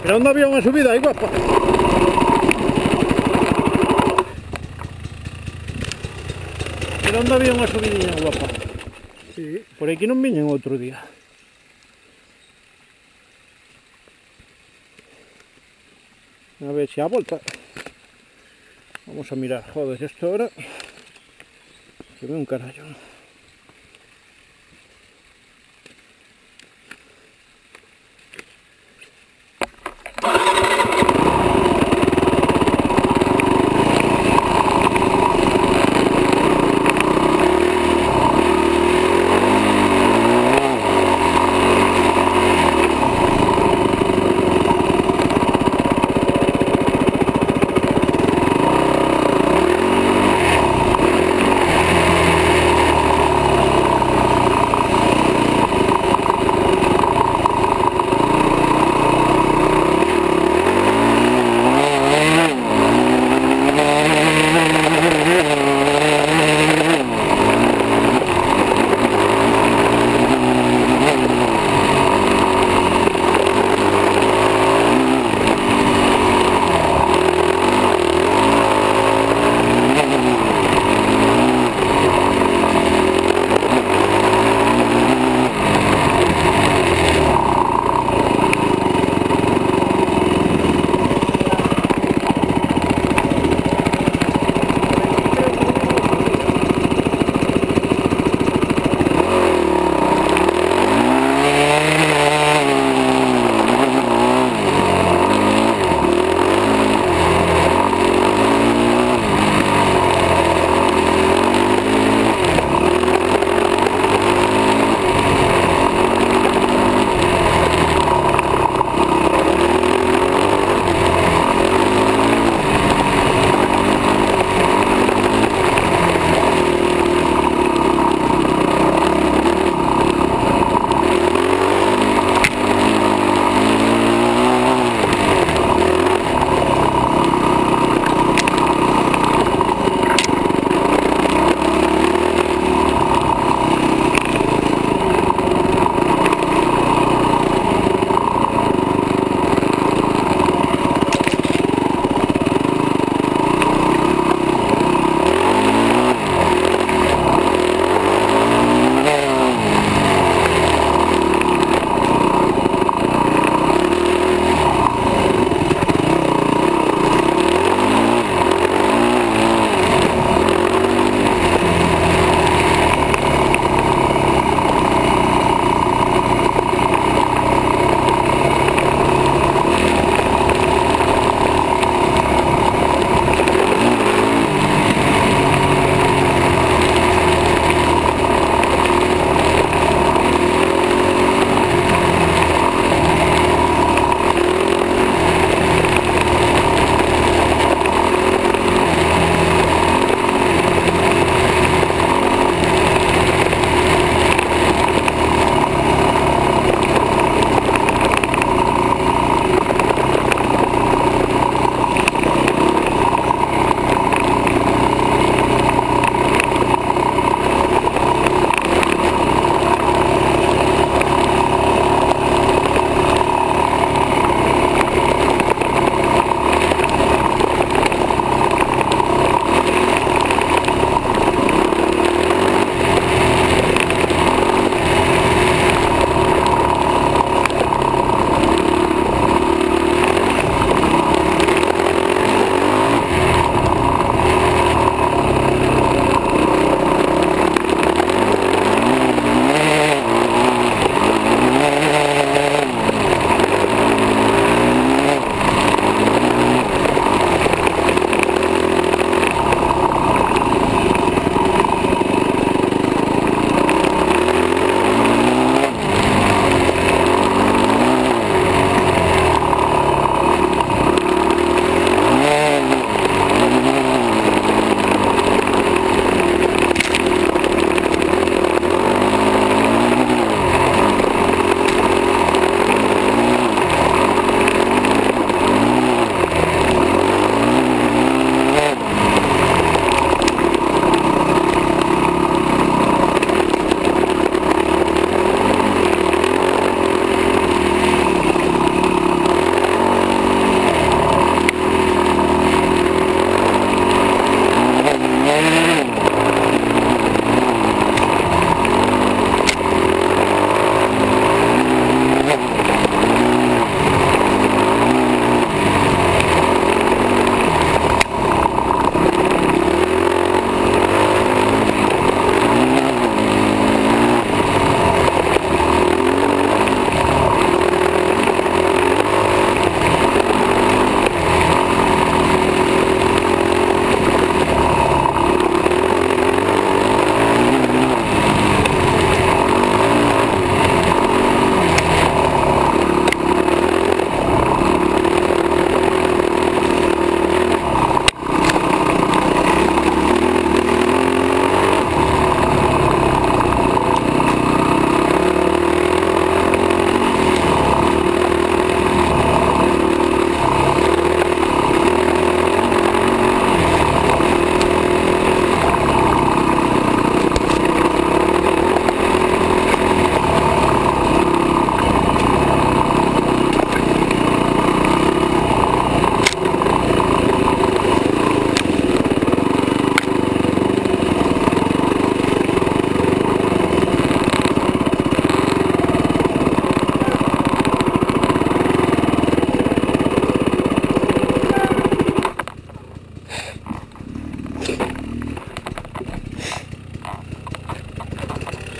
Pero ¿dónde había una subida ahí, guapa? Pero ¿dónde había una subidinha, guapa? Sí, por aquí non viñen outro día. A ver se a volta. Vamos a mirar, joder, esto ahora se ve un carallo.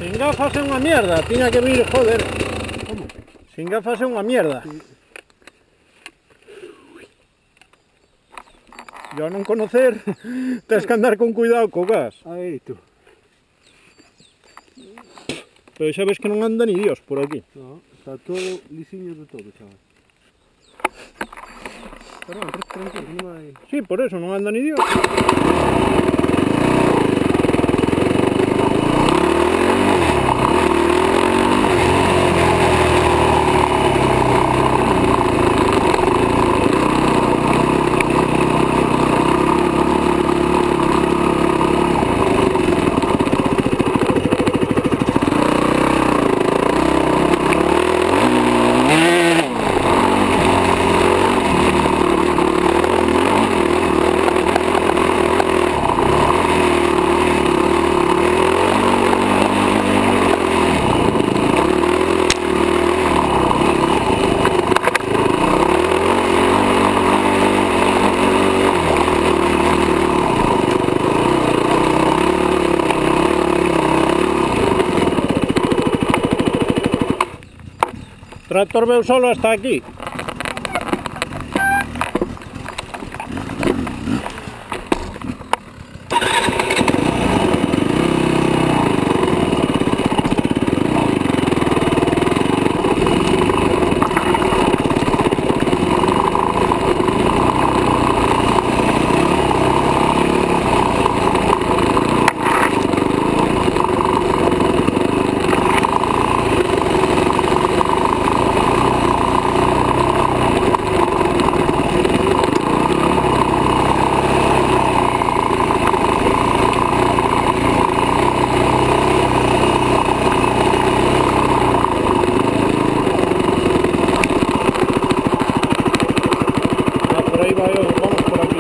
Sin gafas é unha mierda, tiña que vir, joder. Como? Sin gafas é unha mierda. Sí. Yo a non conocer, tens que andar con cuidado co gas. Aí tú. Pero xa ves que non anda ni Dios por aquí. No, está todo lisiño de todo, chaval. Perdón, tranquilo, non hai... Sí, por eso non anda ni Dios. Tractor veu solo hasta aquí. Por ahí va yo, vamos por aquí.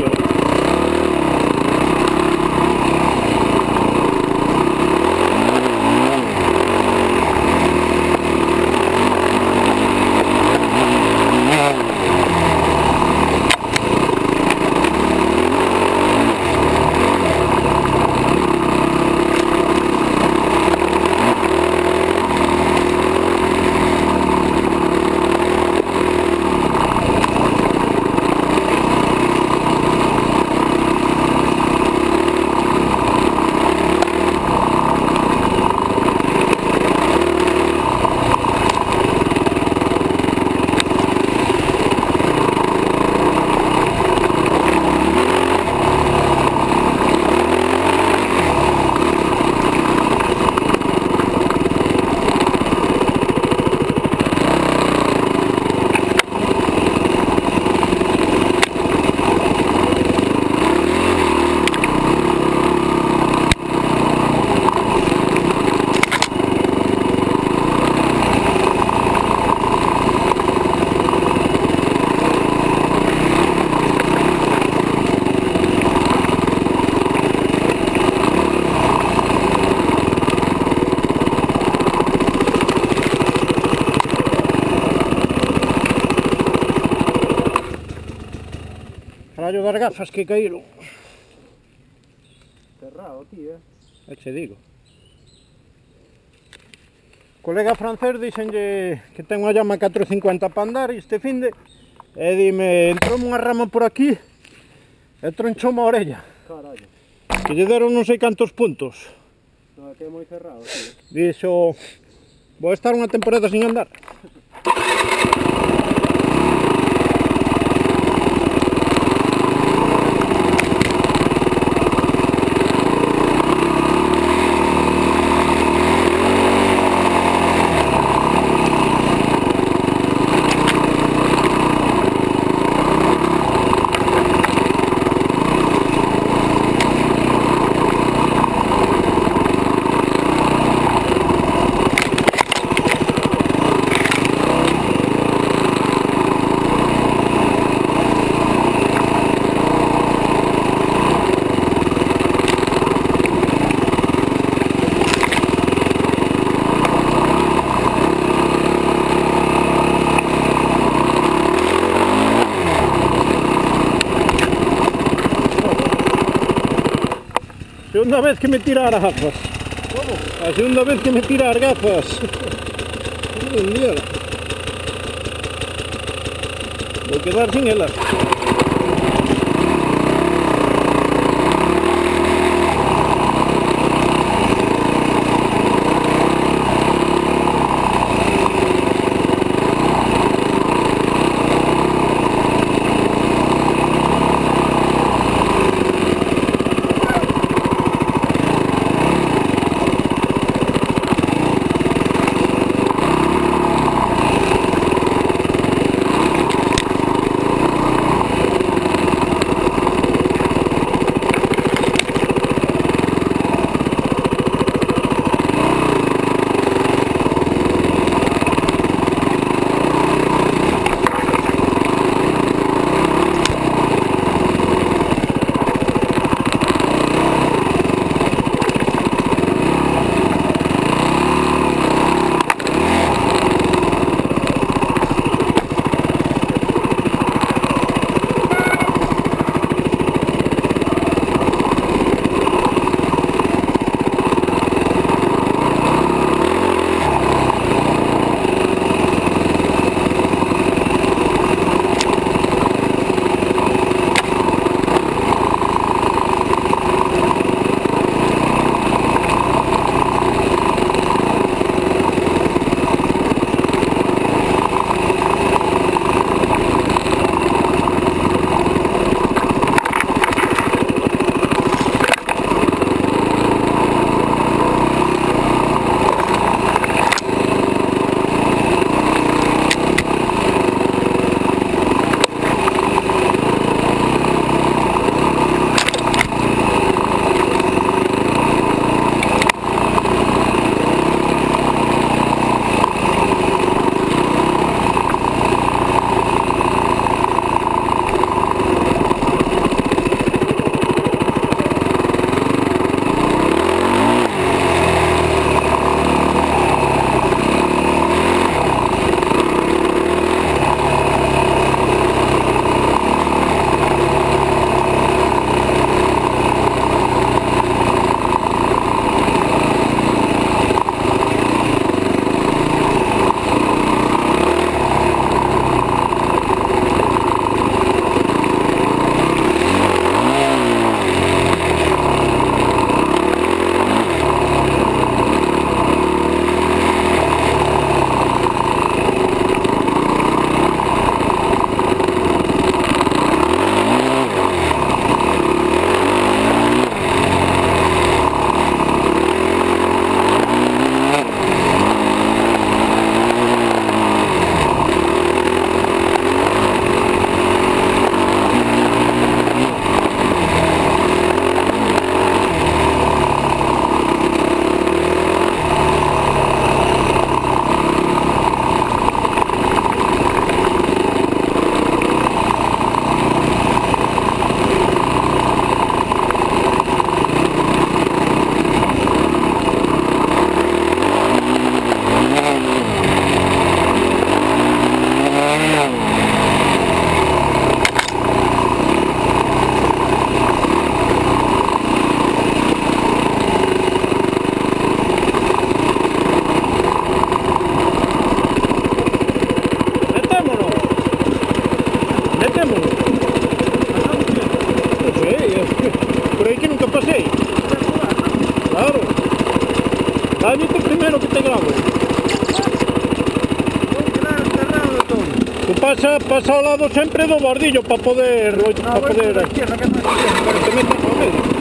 Rayo das gafas que caíron. Cerrado aquí, E che digo. Colega francés dixenlle que ten unha llama 450 para andar este finde e dime, entrou unha rama por aquí e tronchou a orella. Carallo. Que lle deron non sei cantos puntos. No, aquí é moi cerrado, tío. Dixo, vou estar unha temporada sin andar. Segunda vez que me tira as gafas. ¿Cómo? La segunda vez que me tira las gafas. Un día. Voy a quedar sin ellas. Dale tú primero que te grabo. Tú pasa ao lado sempre do bordillo para poder... para poder... Para que te metas no medio.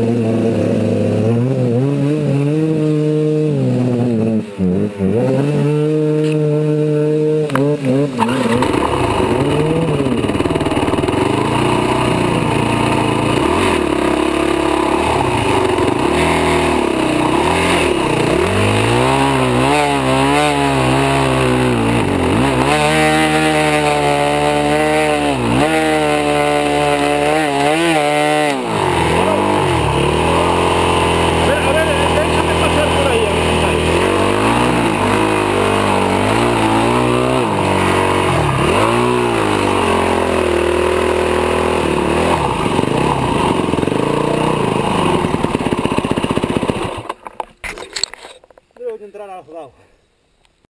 Mm-hmm.